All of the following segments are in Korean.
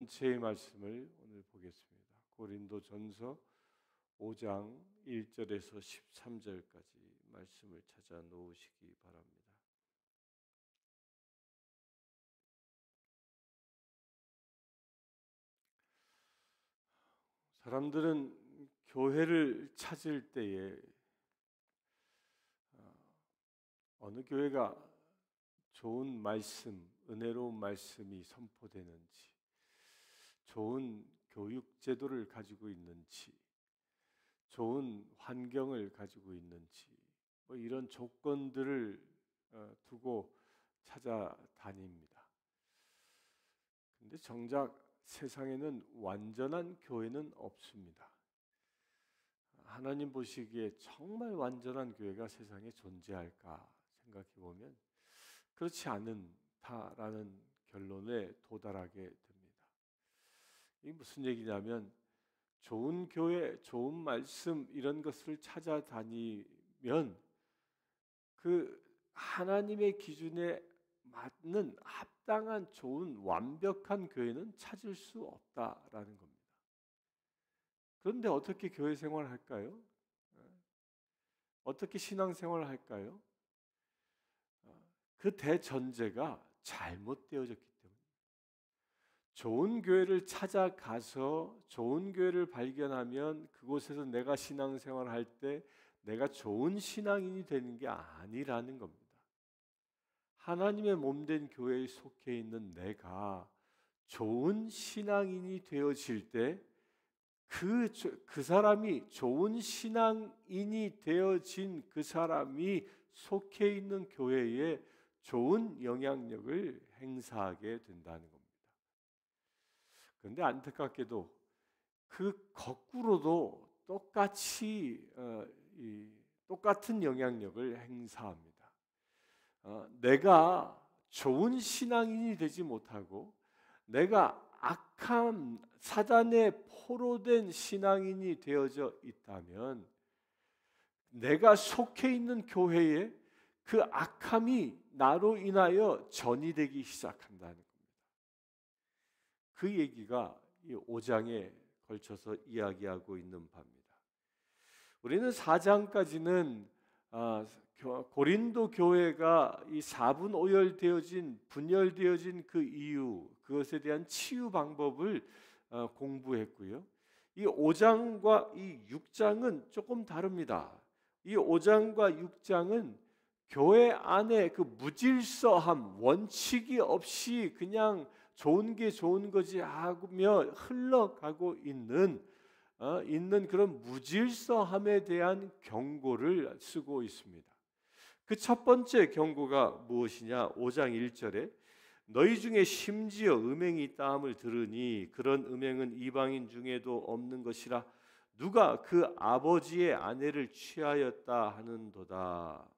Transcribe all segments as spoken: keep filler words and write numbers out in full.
전체의 말씀을 오늘 보겠습니다. 고린도전서 오 장 일 절에서 십삼 절까지 말씀을 찾아 놓으시기 바랍니다. 사람들은 교회를 찾을 때에 어느 교회가 좋은 말씀, 은혜로운 말씀이 선포되는지, 좋은 교육 제도를 가지고 있는지, 좋은 환경을 가지고 있는지, 뭐 이런 조건들을 두고 찾아다닙니다. 근데 정작 세상에는 완전한 교회는 없습니다. 하나님 보시기에 정말 완전한 교회가 세상에 존재할까 생각해 보면 그렇지 않다라는 결론에 도달하게 됩니다. 이게 무슨 얘기냐면 좋은 교회, 좋은 말씀 이런 것을 찾아다니면 그 하나님의 기준에 맞는 합당한 좋은 완벽한 교회는 찾을 수 없다라는 겁니다. 그런데 어떻게 교회 생활을 할까요? 어떻게 신앙 생활을 할까요? 그 대전제가 잘못되어졌기 때문에 좋은 교회를 찾아가서 좋은 교회를 발견하면 그곳에서 내가 신앙 생활을 할 때 내가 좋은 신앙인이 되는 게 아니라는 겁니다. 하나님의 몸된 교회에 속해 있는 내가 좋은 신앙인이 되어질 때 그, 그 사람이 좋은 신앙인이 되어진 그 사람이 속해 있는 교회에 좋은 영향력을 행사하게 된다는 겁니다. 그런데 안타깝게도 그 거꾸로도 똑같이 어, 이, 똑같은 영향력을 행사합니다. 어, 내가 좋은 신앙인이 되지 못하고 내가 악한 사단에 포로된 신앙인이 되어져 있다면 내가 속해 있는 교회에 그 악함이 나로 인하여 전이되기 시작한다는 겁니다. 그 얘기가 이 오 장에 걸쳐서 이야기하고 있는 바입니다. 우리는 사 장까지는 고린도 교회가 이 사분오열되어진 분열되어진 그 이유, 그것에 대한 치유 방법을 공부했고요. 이 오 장과 이 육 장은 조금 다릅니다. 이 오 장과 육 장은 교회 안에 그 무질서함, 원칙이 없이 그냥 좋은 게 좋은 거지 하며 흘러가고 있는 어, 있는 그런 무질서함에 대한 경고를 쓰고 있습니다. 그 첫 번째 경고가 무엇이냐? 오 장 일 절에 너희 중에 심지어 음행이 있다 함을 들으니 그런 음행은 이방인 중에도 없는 것이라 누가 그 아버지의 아내를 취하였다 하는도다.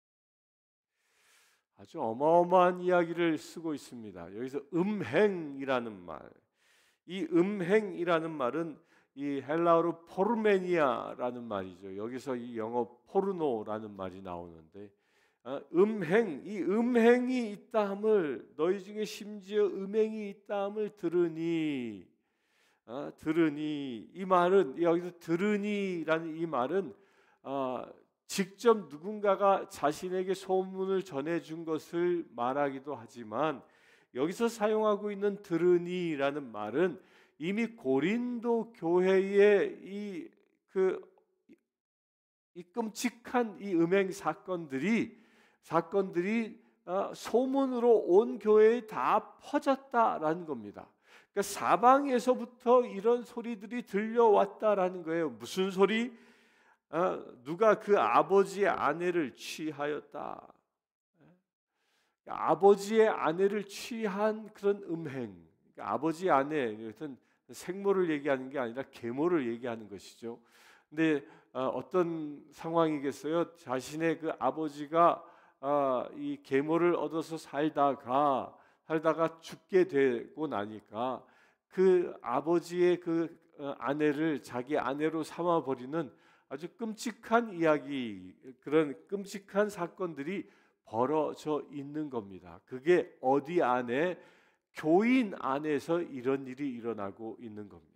아주 어마어마한 이야기를 쓰고 있습니다. 여기서 음행이라는 말, 이 음행이라는 말은 이 헬라어로 포르메니아라는 말이죠. 여기서 이 영어 포르노라는 말이 나오는데 음행, 이 음행이 있다함을 너희 중에 심지어 음행이 있다함을 들으니 어, 들으니 이 말은 여기서 들으니라는 이 말은 어, 직접 누군가가 자신에게 소문을 전해준 것을 말하기도 하지만 여기서 사용하고 있는 들으니라는 말은 이미 고린도 교회의 이 그 이 끔찍한 이 음행 사건들이 사건들이 소문으로 온 교회에 다 퍼졌다라는 겁니다. 그러니까 사방에서부터 이런 소리들이 들려왔다라는 거예요. 무슨 소리? 누가 그 아버지의 아내를 취하였다. 아버지의 아내를 취한 그런 음행. 그러니까 아버지의 아내, 이것은 생모를 얘기하는 게 아니라 계모를 얘기하는 것이죠. 근데 어떤 상황이겠어요? 자신의 그 아버지가 이 계모를 얻어서 살다가 살다가 죽게 되고 나니까 그 아버지의 그 아내를 자기 아내로 삼아 버리는 아주 끔찍한 이야기, 그런 끔찍한 사건들이 벌어져 있는 겁니다. 그게 어디 안에? 교인 안에서 이런 일이 일어나고 있는 겁니다.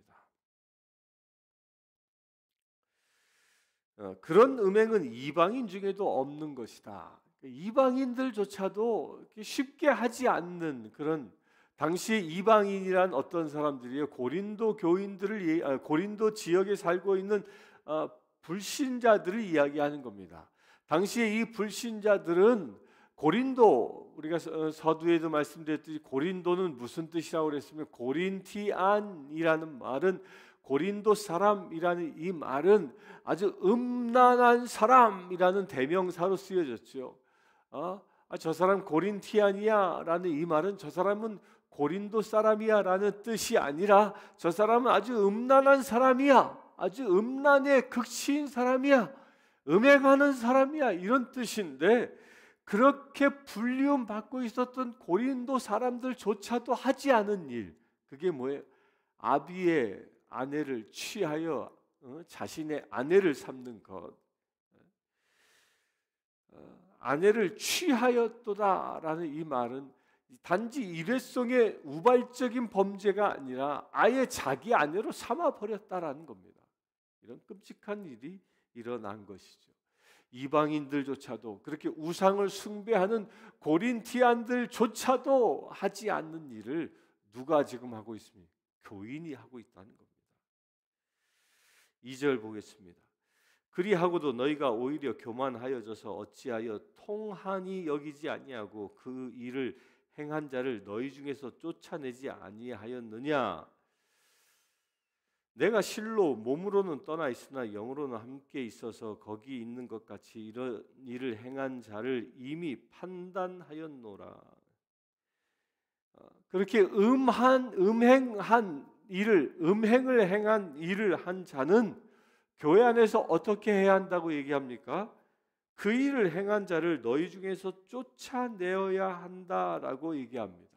어, 그런 음행은 이방인 중에도 없는 것이다. 이방인들조차도 쉽게 하지 않는 그런, 당시에 이방인이란 어떤 사람들이요, 고린도 교인들을, 고린도 지역에 살고 있는 어, 불신자들을 이야기하는 겁니다. 당시에 이 불신자들은 고린도, 우리가 서두에도 말씀드렸듯이 고린도는 무슨 뜻이라고 그랬으면, 고린티안이라는 말은, 고린도 사람이라는 이 말은 아주 음란한 사람이라는 대명사로 쓰여졌죠. 어? 아, 저 사람 고린티안이야라는 이 말은 저 사람은 고린도 사람이야라는 뜻이 아니라 저 사람은 아주 음란한 사람이야, 아주 음란의 극치인 사람이야, 음행하는 사람이야, 이런 뜻인데, 그렇게 불리움 받고 있었던 고린도 사람들조차도 하지 않은 일, 그게 뭐예요? 아비의 아내를 취하여 어? 자신의 아내를 삼는 것. 어, 아내를 취하였도다라는 이 말은 단지 일회성의 우발적인 범죄가 아니라 아예 자기 아내로 삼아 버렸다라는 겁니다. 이런 끔찍한 일이 일어난 것이죠. 이방인들조차도, 그렇게 우상을 숭배하는 고린티안들조차도 하지 않는 일을 누가 지금 하고 있습니까? 교인이 하고 있다는 겁니다. 이 절 보겠습니다. 그리하고도 너희가 오히려 교만하여져서 어찌하여 통한이 여기지 아니하고 그 일을 행한 자를 너희 중에서 쫓아내지 아니하였느냐? 내가 실로 몸으로는 떠나 있으나 영으로는 함께 있어서 거기 있는 것 같이 이런 일을 행한 자를 이미 판단하였노라. 그렇게 음한 음행한 일을 음행을 행한 일을 한 자는 교회 안에서 어떻게 해야 한다고 얘기합니까? 그 일을 행한 자를 너희 중에서 쫓아내어야 한다라고 얘기합니다.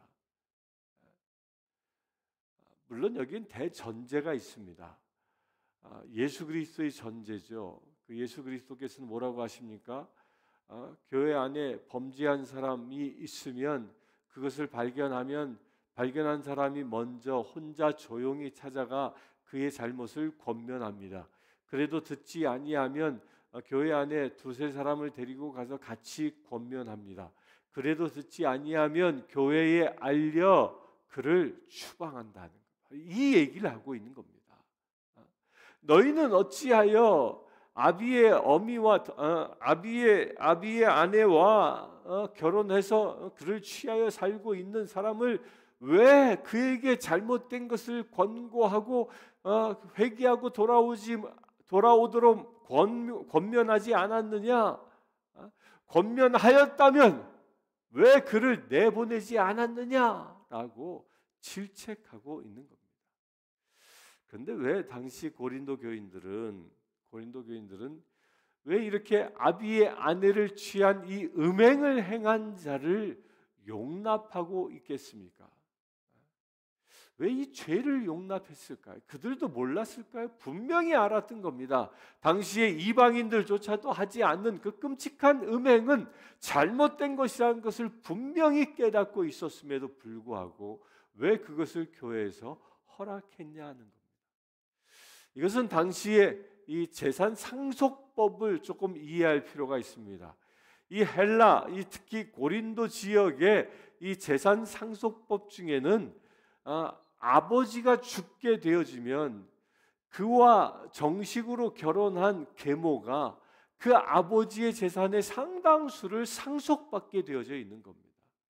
물론 여기는 대전제가 있습니다. 예수 그리스도의 전제죠. 그 예수 그리스도께서는 뭐라고 하십니까? 교회 안에 범죄한 사람이 있으면 그것을 발견하면 발견한 사람이 먼저 혼자 조용히 찾아가 그의 잘못을 권면합니다. 그래도 듣지 아니하면 교회 안에 두세 사람을 데리고 가서 같이 권면합니다. 그래도 듣지 아니하면 교회에 알려 그를 추방한다는 거예요. 이 얘기를 하고 있는 겁니다. 너희는 어찌하여 아비의 어미와 어, 아비의 아비의 아내와 어, 결혼해서 그를 취하여 살고 있는 사람을 왜 그에게 잘못된 것을 권고하고 어, 회개하고 돌아오지 돌아오도록 권, 권면하지 않았느냐? 어? 권면하였다면 왜 그를 내보내지 않았느냐라고 질책하고 있는 겁니다. 그런데 왜 당시 고린도 교인들은 고린도 교인들은 왜 이렇게 아비의 아내를 취한 이 음행을 행한 자를 용납하고 있겠습니까? 왜 이 죄를 용납했을까요? 그들도 몰랐을까요? 분명히 알았던 겁니다. 당시에 이방인들조차도 하지 않는 그 끔찍한 음행은 잘못된 것이라는 것을 분명히 깨닫고 있었음에도 불구하고 왜 그것을 교회에서 허락했냐는 겁니다. 이것은 당시에 이 재산 상속법을 조금 이해할 필요가 있습니다. 이 헬라, 이 특히 고린도 지역의 이 재산 상속법 중에는 아, 아버지가 죽게 되어지면 그와 정식으로 결혼한 계모가 그 아버지의 재산의 상당수를 상속받게 되어져 있는 겁니다.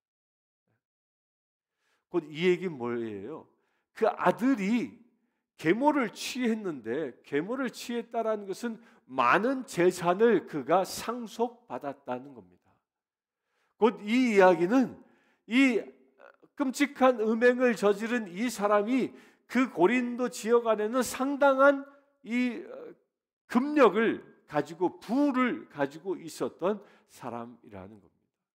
곧 이 얘기는 뭐예요? 그 아들이 계모를 취했는데 계모를 취했다라는 것은 많은 재산을 그가 상속받았다는 겁니다. 곧 이 이야기는 이 끔찍한 음행을 저지른 이 사람이 그 고린도 지역 안에는 상당한 이 금력을 가지고 부를 가지고 있었던 사람이라는 겁니다.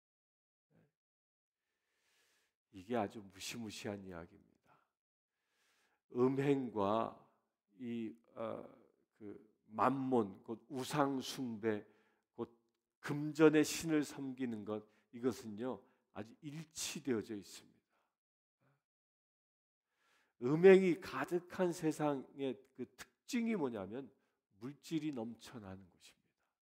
이게 아주 무시무시한 이야기입니다. 음행과 이 어, 그 만몬, 곧 우상 숭배, 곧 금전의 신을 섬기는 것, 이것은요 아주 일치되어져 있습니다. 음행이 가득한 세상의 그 특징이 뭐냐면 물질이 넘쳐나는 것입니다.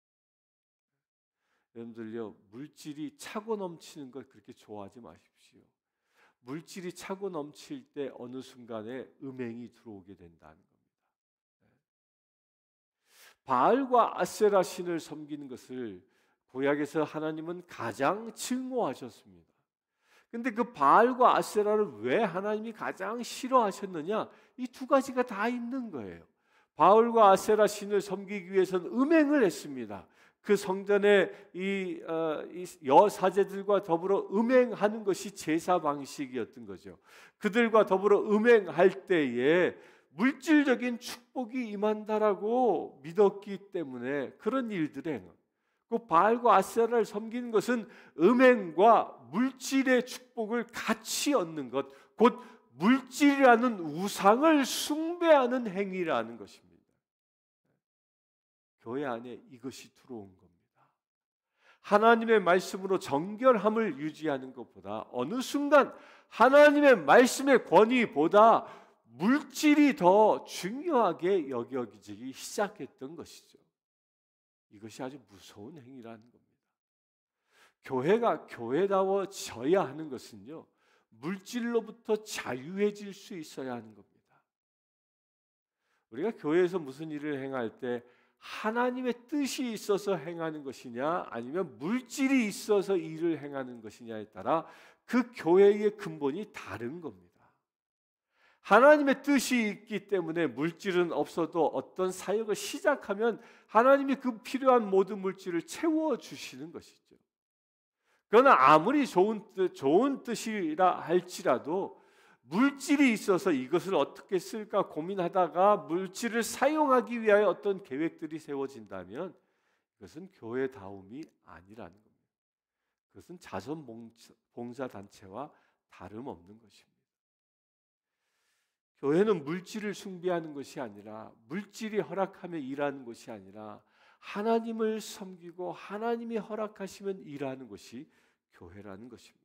여러분들요, 물질이 차고 넘치는 걸 그렇게 좋아하지 마십시오. 물질이 차고 넘칠 때 어느 순간에 음행이 들어오게 된다는 겁니다. 바알과 아세라 신을 섬기는 것을 구약에서 하나님은 가장 증오하셨습니다. 근데 그 바알과 아세라를 왜 하나님이 가장 싫어하셨느냐? 이 두 가지가 다 있는 거예요. 바알과 아세라 신을 섬기기 위해서는 음행을 했습니다. 그 성전에 이, 어, 이 여사제들과 더불어 음행하는 것이 제사 방식이었던 거죠. 그들과 더불어 음행할 때에 물질적인 축복이 임한다라고 믿었기 때문에 그런 일들에 그 바알과 아세라를 섬기는 것은 음행과 물질의 축복을 같이 얻는 것, 곧 물질이라는 우상을 숭배하는 행위라는 것입니다. 교회 안에 이것이 들어온 겁니다. 하나님의 말씀으로 정결함을 유지하는 것보다 어느 순간 하나님의 말씀의 권위보다 물질이 더 중요하게 여겨지기 시작했던 것이죠. 이것이 아주 무서운 행위라는 겁니다. 교회가 교회다워져야 하는 것은요, 물질로부터 자유해질 수 있어야 하는 겁니다. 우리가 교회에서 무슨 일을 행할 때 하나님의 뜻이 있어서 행하는 것이냐 아니면 물질이 있어서 일을 행하는 것이냐에 따라 그 교회의 근본이 다른 겁니다. 하나님의 뜻이 있기 때문에 물질은 없어도 어떤 사역을 시작하면 하나님이 그 필요한 모든 물질을 채워주시는 것이죠. 그러나 아무리 좋은 뜻, 좋은 뜻이라 할지라도 물질이 있어서 이것을 어떻게 쓸까 고민하다가 물질을 사용하기 위하여 어떤 계획들이 세워진다면 그것은 교회다움이 아니라는 겁니다. 그것은 자선봉사단체와 다름없는 것입니다. 교회는 물질을 숭배하는 것이 아니라 물질이 허락하며 일하는 것이 아니라 하나님을 섬기고 하나님이 허락하시면 일하는 것이 교회라는 것입니다.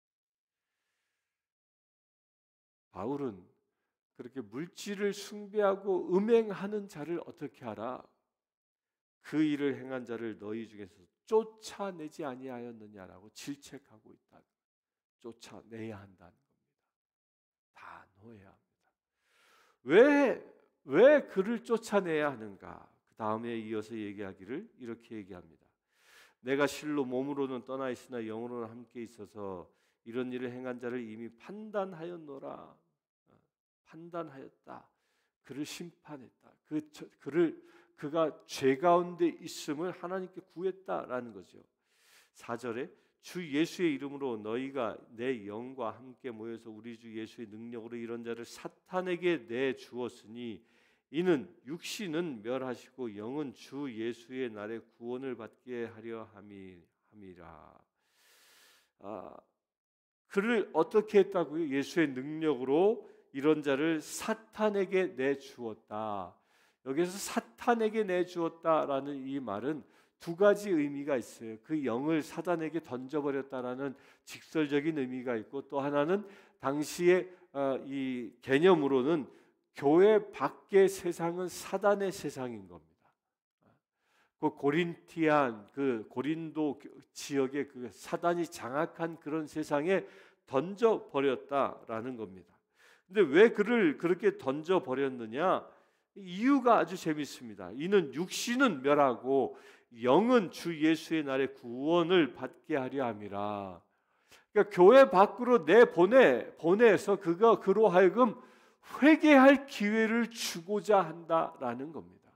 바울은 그렇게 물질을 숭배하고 음행하는 자를 어떻게 하라? 그 일을 행한 자를 너희 중에서 쫓아내지 아니하였느냐라고 질책하고 있다. 쫓아내야 한다는 겁니다. 다 놓아야 합니다. 왜, 왜 그를 쫓아내야 하는가? 그 다음에 이어서 얘기하기를 이렇게 얘기합니다. 내가 실로 몸으로는 떠나 있으나 영으로는 함께 있어서 이런 일을 행한 자를 이미 판단하였노라. 판단하였다. 그를 심판했다. 그 그를 그가 죄 가운데 있음을 하나님께 구했다라는 거죠. 사 절에 주 예수의 이름으로 너희가 내 영과 함께 모여서 우리 주 예수의 능력으로 이런 자를 사탄에게 내 주었으니 이는 육신은 멸하시고 영은 주 예수의 날에 구원을 받게 하려 함이라. 아, 그를 어떻게 했다고요? 예수의 능력으로 이런 자를 사탄에게 내 주었다. 여기서 사탄에게 내 주었다라는 이 말은 두 가지 의미가 있어요. 그 영을 사단에게 던져버렸다라는 직설적인 의미가 있고 또 하나는 당시의 이 개념으로는 교회 밖의 세상은 사단의 세상인 겁니다. 그 고린티안 그 고린도 지역의 그 사단이 장악한 그런 세상에 던져버렸다라는 겁니다. 근데 왜 그를 그렇게 던져버렸느냐? 이유가 아주 재밌습니다. 이는 육신은 멸하고 영은 주 예수의 날에 구원을 받게 하려 함이라. 그러니까 교회 밖으로 내보내 보내서 그가 그로 하여금 회개할 기회를 주고자 한다라는 겁니다.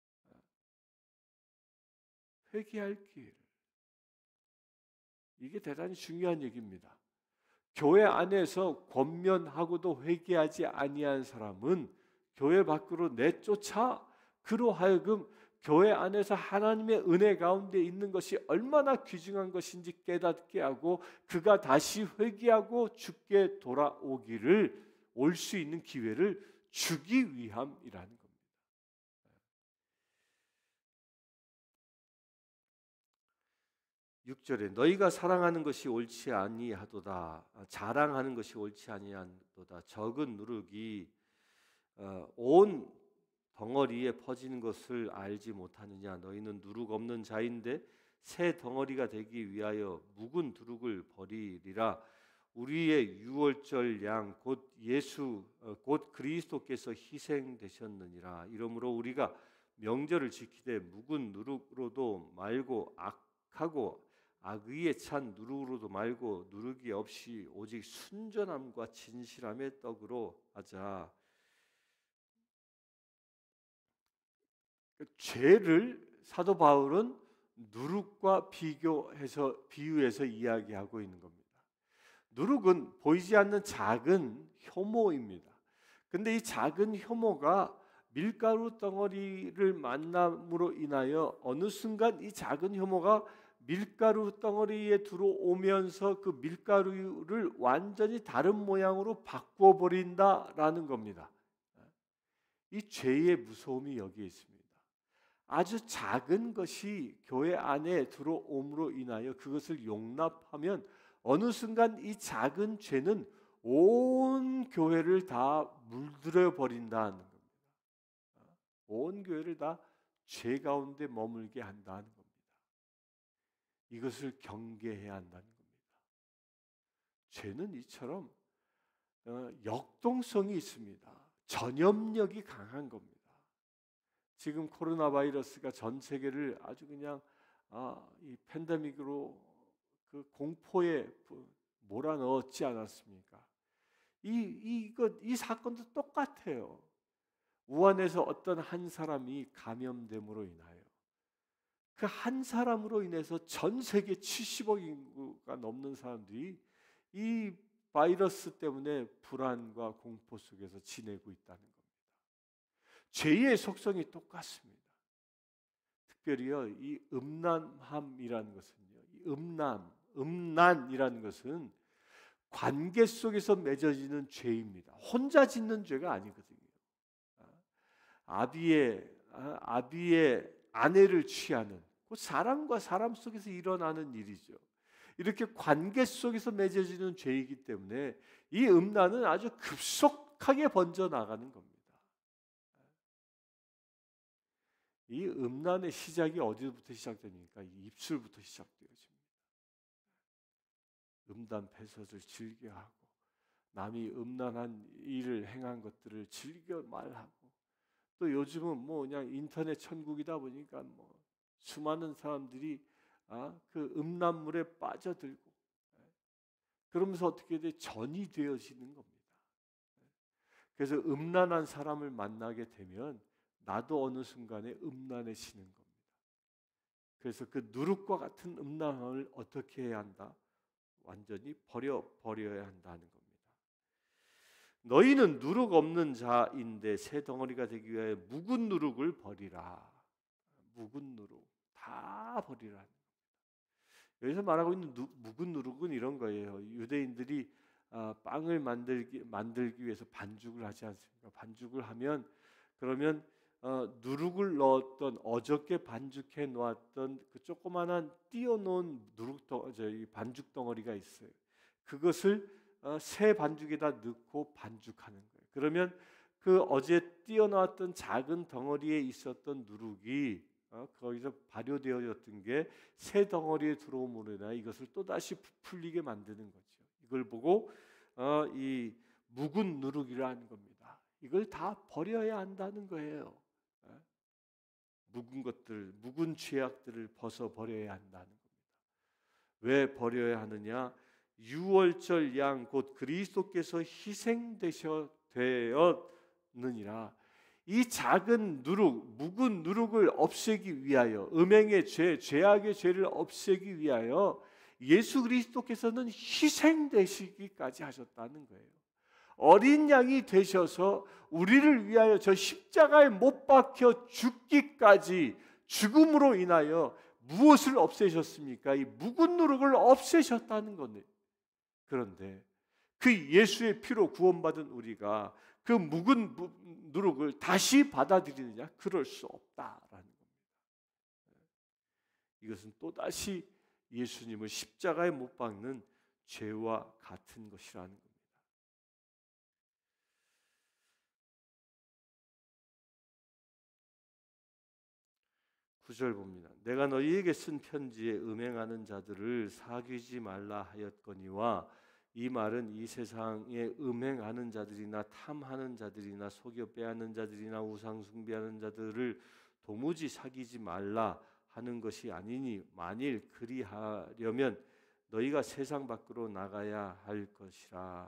회개할 기회를. 이게 대단히 중요한 얘기입니다. 교회 안에서 권면하고도 회개하지 아니한 사람은 교회 밖으로 내쫓아 그로 하여금 교회 안에서 하나님의 은혜 가운데 있는 것이 얼마나 귀중한 것인지 깨닫게 하고 그가 다시 회개하고 주께 돌아오기를 올 수 있는 기회를 주기 위함이라는 겁니다. 육 절에 너희가 사랑하는 것이 옳지 아니하도다. 자랑하는 것이 옳지 아니한 같도다. 적은 누룩이 어, 온 덩어리에 퍼지는 것을 알지 못하느냐. 너희는 누룩 없는 자인데 새 덩어리가 되기 위하여 묵은 누룩을 버리리라. 우리의 유월절 양 곧 예수 어, 곧 그리스도께서 희생되셨느니라. 이러므로 우리가 명절을 지키되 묵은 누룩으로도 말고 악하고 악의에 찬 누룩으로도 말고 누룩이 없이 오직 순전함과 진실함의 떡으로 하자. 죄를 사도 바울은 누룩과 비교해서 비유해서 이야기하고 있는 겁니다. 누룩은 보이지 않는 작은 효모입니다. 근데 이 작은 효모가 밀가루 덩어리를 만남으로 인하여 어느 순간 이 작은 효모가 밀가루 덩어리에 들어오면서 그 밀가루를 완전히 다른 모양으로 바꾸어 버린다라는 겁니다. 이 죄의 무서움이 여기에 있습니다. 아주 작은 것이 교회 안에 들어옴으로 인하여 그것을 용납하면 어느 순간 이 작은 죄는 온 교회를 다 물들여 버린다는 겁니다. 온 교회를 다 죄 가운데 머물게 한다는 겁니다. 이것을 경계해야 한다는 겁니다. 죄는 이처럼 역동성이 있습니다. 전염력이 강한 겁니다. 지금 코로나 바이러스가 전 세계를 아주 그냥 아, 이 팬데믹으로 그 공포에 몰아넣었지 않았습니까? 이 이거 이 사건도 똑같아요. 우한에서 어떤 한 사람이 감염됨으로 인하여 그 한 사람으로 인해서 전 세계 칠십억 인구가 넘는 사람들이 이 바이러스 때문에 불안과 공포 속에서 지내고 있다는 겁니다. 죄의 속성이 똑같습니다. 특별히요, 이 음란함이라는 것은요, 이 음란, 음란이라는 것은 관계 속에서 맺어지는 죄입니다. 혼자 짓는 죄가 아니거든요. 아비의 아비의 아내를 취하는 그 사람과 사람 속에서 일어나는 일이죠. 이렇게 관계 속에서 맺어지는 죄이기 때문에 이 음란은 아주 급속하게 번져 나가는 겁니다. 이 음란의 시작이 어디부터 시작됩니까? 입술부터 시작되어집니다. 음란 패설을 즐겨하고 남이 음란한 일을 행한 것들을 즐겨 말하고 또 요즘은 뭐 그냥 인터넷 천국이다 보니까 뭐 수많은 사람들이 아, 그 음란물에 빠져들고 그러면서 어떻게 돼? 전이 되어지는 겁니다. 그래서 음란한 사람을 만나게 되면 나도 어느 순간에 음란해지는 겁니다. 그래서 그 누룩과 같은 음란함을 어떻게 해야 한다? 완전히 버려 버려야 한다는 겁니다. 너희는 누룩 없는 자인데 새 덩어리가 되기 위하여 묵은 누룩을 버리라. 묵은 누룩 다 버리라. 여기서 말하고 있는 누, 묵은 누룩은 이런 거예요. 유대인들이 아, 빵을 만들기 만들기 위해서 반죽을 하지 않습니까? 반죽을 하면 그러면 어, 누룩을 넣었던 어저께 반죽해 놓았던 그 조그만한 띄어놓은 누룩 덩, 저희 반죽 덩어리가 있어요. 그것을 어, 새 반죽에다 넣고 반죽하는 거예요. 그러면 그 어제 띄어놓았던 작은 덩어리에 있었던 누룩이 어, 거기서 발효되어졌던 게 새 덩어리에 들어옴으로 인하 이것을 또 다시 부풀리게 만드는 거죠. 이걸 보고 어, 이 묵은 누룩이라는 겁니다. 이걸 다 버려야 한다는 거예요. 어? 묵은 것들, 묵은 죄악들을 벗어 버려야 한다는 겁니다. 왜 버려야 하느냐? 유월절 양 곧 그리스도께서 희생되셔 되었느니라. 이 작은 누룩, 묵은 누룩을 없애기 위하여 음행의 죄, 죄악의 죄를 없애기 위하여 예수 그리스도께서는 희생되시기까지 하셨다는 거예요. 어린 양이 되셔서 우리를 위하여 저 십자가에 못 박혀 죽기까지 죽음으로 인하여 무엇을 없애셨습니까? 이 묵은 누룩을 없애셨다는 거네요. 그런데 그 예수의 피로 구원받은 우리가 그 묵은 누룩을 다시 받아들이느냐? 그럴 수 없다라는 겁니다. 이것은 또다시 예수님을 십자가에 못 박는 죄와 같은 것이라는 겁니다. 구 절 봅니다. 내가 너희에게 쓴 편지에 음행하는 자들을 사귀지 말라 하였거니와, 이 말은 이 세상에 음행하는 자들이나 탐하는 자들이나 속여 빼앗는 자들이나 우상 숭배하는 자들을 도무지 사귀지 말라 하는 것이 아니니, 만일 그리하려면 너희가 세상 밖으로 나가야 할 것이라.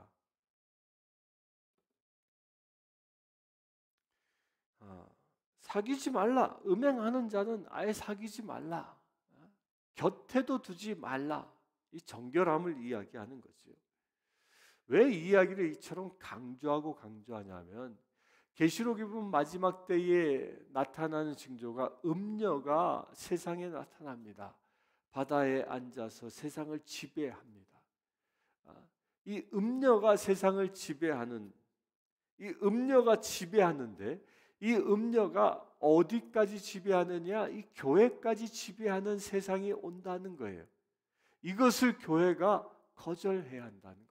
아, 사귀지 말라. 음행하는 자는 아예 사귀지 말라. 곁에도 두지 말라. 이 정결함을 이야기하는 거죠. 왜 이 이야기를 이처럼 강조하고 강조하냐면, 계시록에 보면 마지막 때에 나타나는 징조가 음녀가 세상에 나타납니다. 바다에 앉아서 세상을 지배합니다. 이 음녀가 세상을 지배하는, 이 음녀가 지배하는데, 이 음녀가 어디까지 지배하느냐? 이 교회까지 지배하는 세상이 온다는 거예요. 이것을 교회가 거절해야 한다는 겁니다.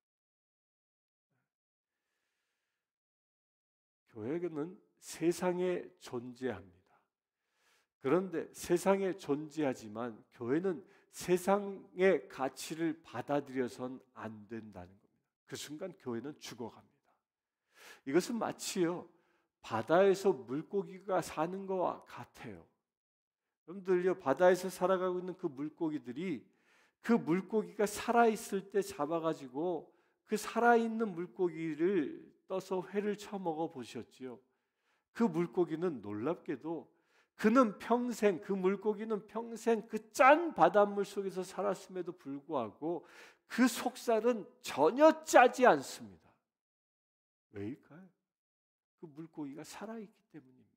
교회는 세상에 존재합니다. 그런데 세상에 존재하지만 교회는 세상의 가치를 받아들여선 안 된다는 겁니다. 그 순간 교회는 죽어갑니다. 이것은 마치요, 바다에서 물고기가 사는 것과 같아요. 여러분들요, 바다에서 살아가고 있는 그 물고기들이, 그 물고기가 살아있을 때 잡아가지고 그 살아있는 물고기를 떠서 회를 쳐먹어 보셨지요? 그 물고기는 놀랍게도, 그는 평생, 그 물고기는 평생 그 짠 바닷물 속에서 살았음에도 불구하고 그 속살은 전혀 짜지 않습니다. 왜일까요? 그 물고기가 살아있기 때문입니다.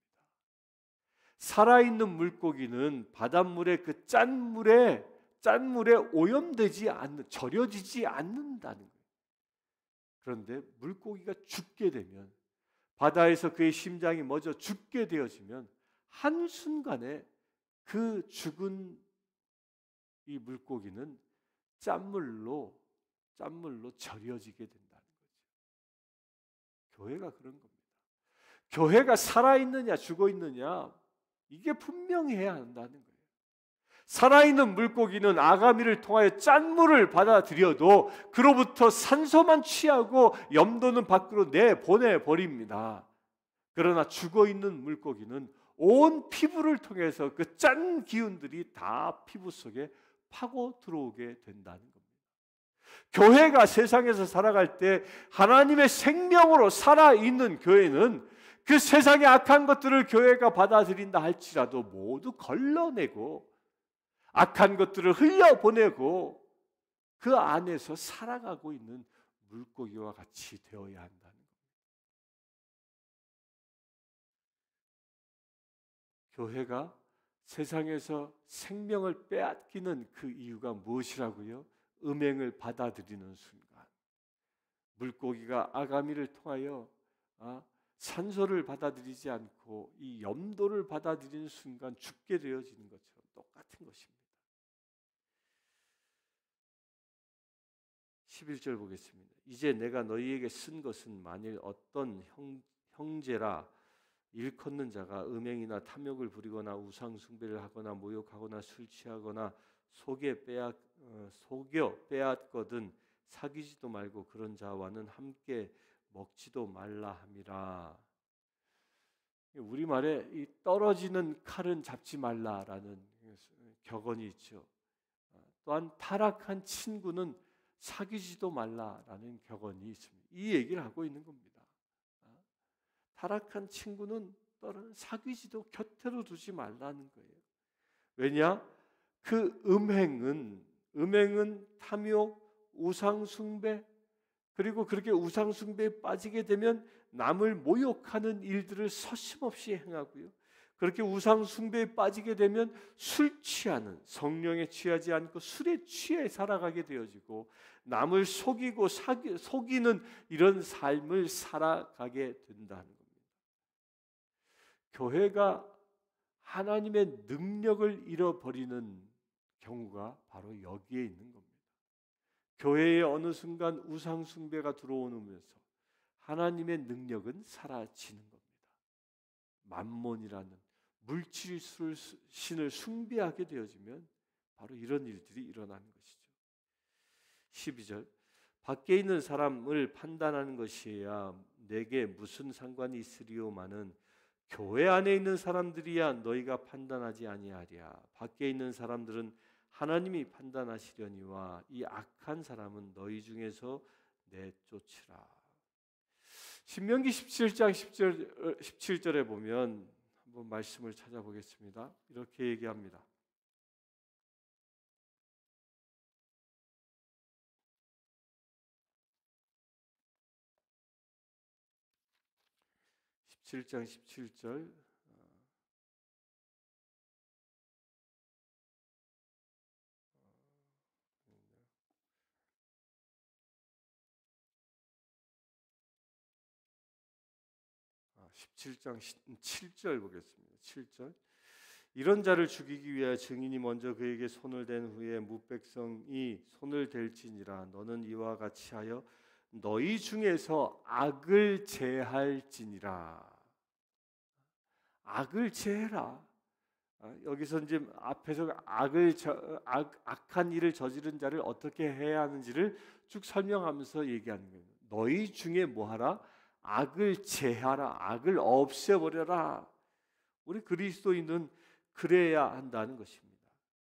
살아있는 물고기는 바닷물의 그 짠물에 짠물에 오염되지 않는, 절여지지 않는다는 거예요. 그런데 물고기가 죽게 되면, 바다에서 그의 심장이 멎어 죽게 되어지면 한순간에 그 죽은 이 물고기는 짠물로 짠물로 절여지게 된다는 거죠. 교회가 그런 겁니다. 교회가 살아있느냐 죽어있느냐, 이게 분명해야 한다는 거예요. 살아있는 물고기는 아가미를 통하여 짠물을 받아들여도 그로부터 산소만 취하고 염도는 밖으로 내보내버립니다. 그러나 죽어있는 물고기는 온 피부를 통해서 그 짠 기운들이 다 피부 속에 파고 들어오게 된다는 겁니다. 교회가 세상에서 살아갈 때 하나님의 생명으로 살아있는 교회는 그 세상의 악한 것들을 교회가 받아들인다 할지라도 모두 걸러내고 악한 것들을 흘려보내고 그 안에서 살아가고 있는 물고기와 같이 되어야 한다는 겁니다. 교회가 세상에서 생명을 빼앗기는 그 이유가 무엇이라고요? 음행을 받아들이는 순간, 물고기가 아가미를 통하여 아, 산소를 받아들이지 않고 이 염도를 받아들이는 순간 죽게 되어지는 것처럼 똑같은 것입니다. 십일 절 보겠습니다. 이제 내가 너희에게 쓴 것은, 만일 어떤 형, 형제라 일컫는 자가 음행이나 탐욕을 부리거나 우상 숭배를 하거나 모욕하거나 술 취하거나 속여 빼앗 어, 속여 빼앗거든 사귀지도 말고 그런 자와는 함께 먹지도 말라 함이라. 우리말에 이 떨어지는 칼은 잡지 말라라는 격언이 있죠. 또한 타락한 친구는 사귀지도 말라라는 격언이 있습니다. 이 얘기를 하고 있는 겁니다. 타락한 친구는 사귀지도, 곁으로 두지 말라는 거예요. 왜냐? 그 음행은 음행은 탐욕, 우상 숭배, 그리고 그렇게 우상 숭배에 빠지게 되면 남을 모욕하는 일들을 서슴없이 행하고요. 그렇게 우상 숭배에 빠지게 되면 술 취하는, 성령에 취하지 않고 술에 취해 살아가게 되어지고 남을 속이고 사기, 속이는 이런 삶을 살아가게 된다는 겁니다. 교회가 하나님의 능력을 잃어버리는 경우가 바로 여기에 있는 겁니다. 교회에 어느 순간 우상 숭배가 들어오면서 하나님의 능력은 사라지는 겁니다. 만몬이라는 물질 신을 숭배하게 되어지면 바로 이런 일들이 일어나는 것이죠. 십이 절 밖에 있는 사람을 판단하는 것이야 내게 무슨 상관이 있으리오마는 교회 안에 있는 사람들이야 너희가 판단하지 아니하랴. 밖에 있는 사람들은 하나님이 판단하시려니와 이 악한 사람은 너희 중에서 내쫓으라. 신명기 십칠 장 십칠 절에 보면 한번 말씀을 찾아보겠습니다. 이렇게 얘기합니다. 십칠 장 십칠 절 십칠 장 칠 절 보겠습니다. 칠 절 이런 자를 죽이기 위하여 증인이 먼저 그에게 손을 댄 후에 무백성이 손을 댈지니라. 너는 이와 같이 하여 너희 중에서 악을 제할지니라. 악을 제해라. 여기서 이제 앞에서 악을 저, 악, 악한 일을 저지른 자를 어떻게 해야 하는지를 쭉 설명하면서 얘기하는 거예요. 너희 중에 뭐하라? 악을 제하라. 악을 없애버려라. 우리 그리스도인은 그래야 한다는 것입니다.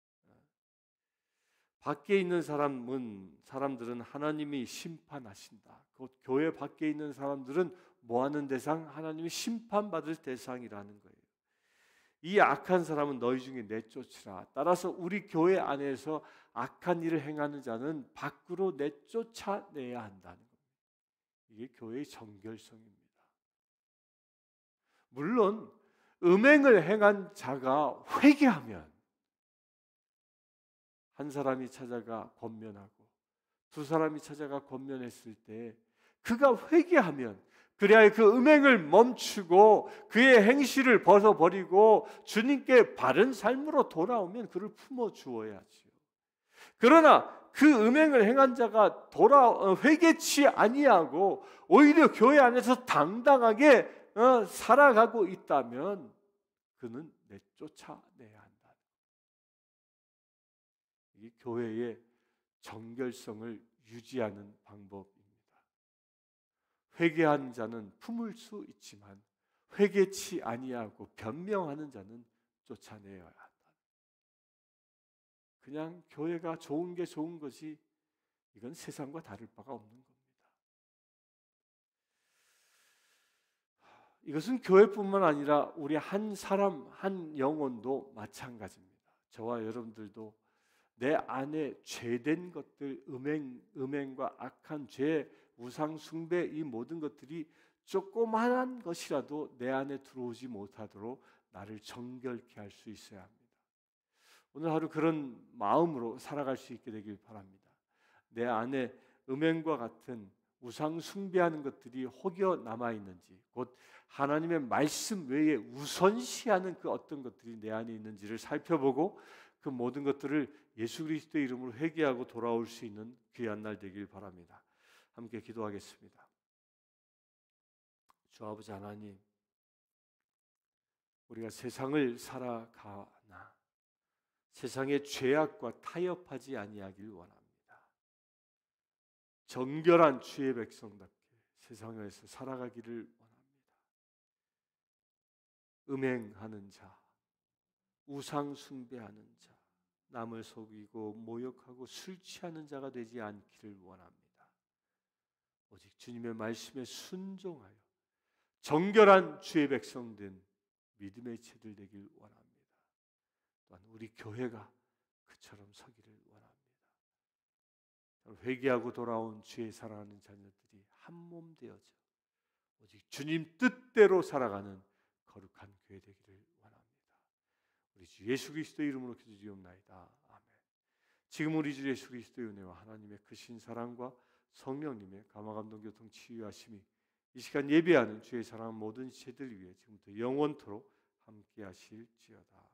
밖에 있는 사람은 사람들은 하나님이 심판하신다. 곧 교회 밖에 있는 사람들은 뭐 하는 대상? 하나님이 심판받을 대상이라는 거예요. 이 악한 사람은 너희 중에 내쫓으라. 따라서 우리 교회 안에서 악한 일을 행하는 자는 밖으로 내쫓아내야 한다는 겁니다. 이게 교회의 정결성입니다. 물론 음행을 행한 자가 회개하면 한 사람이 찾아가 권면하고 두 사람이 찾아가 권면했을 때 그가 회개하면 그래야 그 음행을 멈추고 그의 행실을 벗어버리고 주님께 바른 삶으로 돌아오면 그를 품어주어야지요. 그러나 그 음행을 행한 자가 돌아 회개치 아니하고 오히려 교회 안에서 당당하게 어, 살아가고 있다면 그는 내쫓아내야 한다. 이게 교회의 정결성을 유지하는 방법입니다. 회개한 자는 품을 수 있지만 회개치 아니하고 변명하는 자는 쫓아내어야 한다. 그냥 교회가 좋은 게 좋은 것이 이건 세상과 다를 바가 없는 겁니다. 이것은 교회뿐만 아니라 우리 한 사람 한 영혼도 마찬가지입니다. 저와 여러분들도 내 안에 죄된 것들, 음행, 음행과 악한 죄, 우상 숭배 이 모든 것들이 조그마한 것이라도 내 안에 들어오지 못하도록 나를 정결케 할 수 있어야 합니다. 오늘 하루 그런 마음으로 살아갈 수 있게 되길 바랍니다. 내 안에 음행과 같은 우상 숭배하는 것들이 혹여 남아 있는지, 곧 하나님의 말씀 외에 우선시하는 그 어떤 것들이 내 안에 있는지를 살펴보고 그 모든 것들을 예수 그리스도의 이름으로 회개하고 돌아올 수 있는 귀한 날 되길 바랍니다. 함께 기도하겠습니다. 주 아버지 하나님, 우리가 세상을 살아가나 세상의 죄악과 타협하지 아니하길 원합니다. 정결한 주의 백성답게 세상에서 살아가기를 원합니다. 음행하는 자, 우상 숭배하는 자, 남을 속이고 모욕하고 술 취하는 자가 되지 않기를 원합니다. 오직 주님의 말씀에 순종하여 정결한 주의 백성된 믿음의 체들 되길 원합니다. 또한 우리 교회가 그처럼 서기를 원합니다. 회개하고 돌아온 주의 사랑하는 자녀들이 한 몸 되어져 오직 주님 뜻대로 살아가는 거룩한 교회 되기를 원합니다. 우리 주 예수 그리스도의 이름으로 기도드리옵나이다. 아멘. 지금 우리 주 예수 그리스도의 은혜와 하나님의 크신 사랑과 성령님의 감화감동 교통 치유하심이 이 시간 예배하는 주의 사랑하는 모든 지체들 위해 지금부터 영원토록 함께 하실지어다.